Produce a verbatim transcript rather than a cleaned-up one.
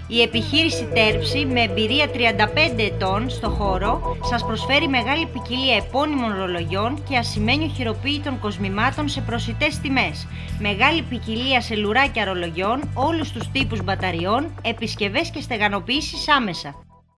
Η επιχείρηση Τέρψη, με εμπειρία τριάντα πέντε ετών στο χώρο, σας προσφέρει μεγάλη ποικιλία επώνυμων ρολογιών και ασημένιο χειροποίητων κοσμημάτων σε προσιτές τιμές. Μεγάλη ποικιλία σε λουράκια ρολογιών, όλους τους τύπους μπαταριών, επισκευές και στεγανοποιήσεις άμεσα.